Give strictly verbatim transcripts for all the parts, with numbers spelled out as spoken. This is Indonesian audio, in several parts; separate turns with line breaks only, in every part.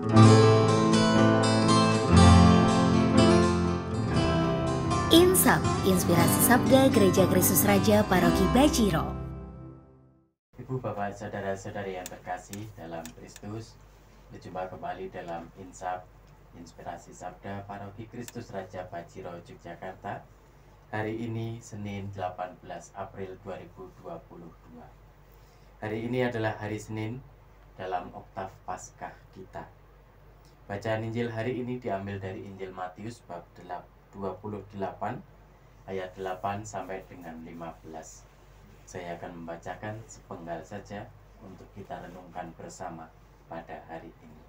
Insap, Inspirasi Sabda Gereja Kristus Raja Paroki Bajiro.
Ibu, Bapak, Saudara-saudari yang terkasih dalam Kristus, berjumpa kembali dalam Insap, Inspirasi Sabda Paroki Kristus Raja Bajiro, Yogyakarta. Hari ini Senin delapan belas April dua ribu dua puluh dua. Hari ini adalah hari Senin dalam oktav Paskah kita. Bacaan Injil hari ini diambil dari Injil Matius bab dua puluh delapan ayat delapan sampai dengan lima belas. Saya akan membacakan sepenggal saja untuk kita renungkan bersama pada hari ini.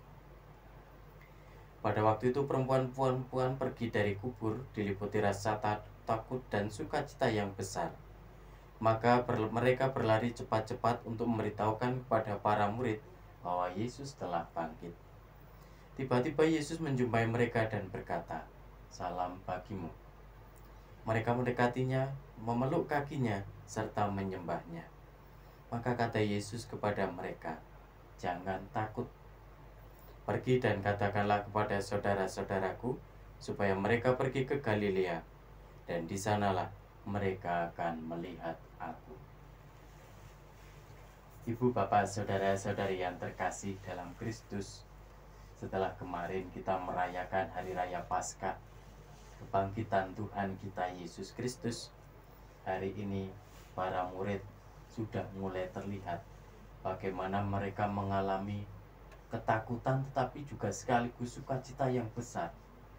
Pada waktu itu perempuan-perempuan pergi dari kubur diliputi rasa takut dan sukacita yang besar. Maka ber mereka berlari cepat-cepat untuk memberitahukan kepada para murid bahwa Yesus telah bangkit. Tiba-tiba Yesus menjumpai mereka dan berkata, "Salam bagimu." Mereka mendekatinya, memeluk kakinya, serta menyembahnya. Maka kata Yesus kepada mereka, "Jangan takut. Pergi dan katakanlah kepada saudara-saudaraku, supaya mereka pergi ke Galilea, dan di sanalah mereka akan melihat aku." Ibu, Bapak, saudara-saudari yang terkasih dalam Kristus, setelah kemarin kita merayakan Hari Raya Paskah, kebangkitan Tuhan kita Yesus Kristus, hari ini para murid sudah mulai terlihat bagaimana mereka mengalami ketakutan tetapi juga sekaligus sukacita yang besar.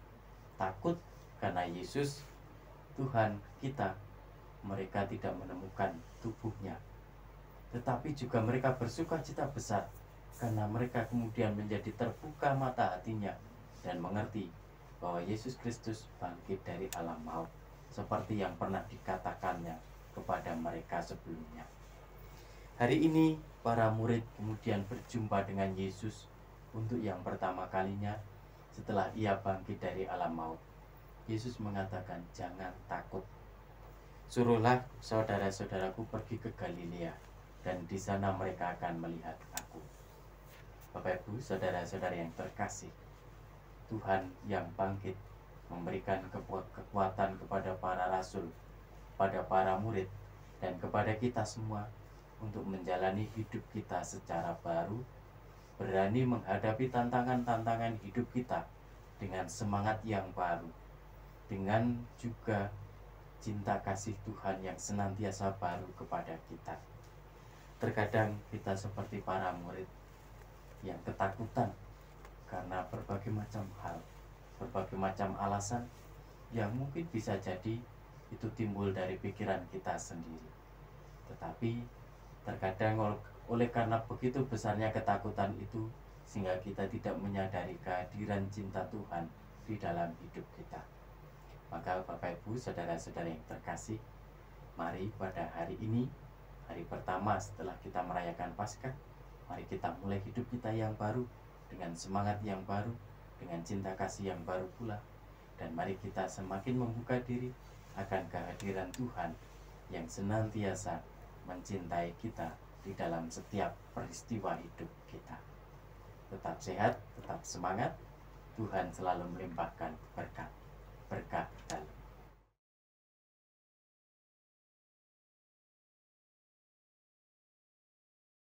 Takut karena Yesus, Tuhan kita, mereka tidak menemukan tubuhnya. Tetapi juga mereka bersukacita besar karena mereka kemudian menjadi terbuka mata hatinya dan mengerti bahwa Yesus Kristus bangkit dari alam maut, seperti yang pernah dikatakannya kepada mereka sebelumnya. Hari ini para murid kemudian berjumpa dengan Yesus untuk yang pertama kalinya setelah ia bangkit dari alam maut. Yesus mengatakan, "Jangan takut. Suruhlah saudara-saudaraku pergi ke Galilea, dan di sana mereka akan melihat aku." Bapak, Ibu, saudara-saudari yang terkasih, Tuhan yang bangkit memberikan kekuatan kepada para rasul, pada para murid, dan kepada kita semua untuk menjalani hidup kita secara baru, berani menghadapi tantangan-tantangan hidup kita dengan semangat yang baru, dengan juga cinta kasih Tuhan yang senantiasa baru kepada kita. Terkadang kita seperti para murid yang ketakutan karena berbagai macam hal, berbagai macam alasan yang mungkin bisa jadi itu timbul dari pikiran kita sendiri. Tetapi terkadang oleh karena begitu besarnya ketakutan itu, sehingga kita tidak menyadari kehadiran cinta Tuhan di dalam hidup kita. Maka Bapak, Ibu, saudara-saudara yang terkasih, mari pada hari ini, hari pertama setelah kita merayakan Paskah, mari kita mulai hidup kita yang baru dengan semangat yang baru, dengan cinta kasih yang baru pula. Dan mari kita semakin membuka diri akan kehadiran Tuhan yang senantiasa mencintai kita di dalam setiap peristiwa hidup kita. Tetap sehat, tetap semangat. Tuhan selalu melimpahkan berkat, berkat dalam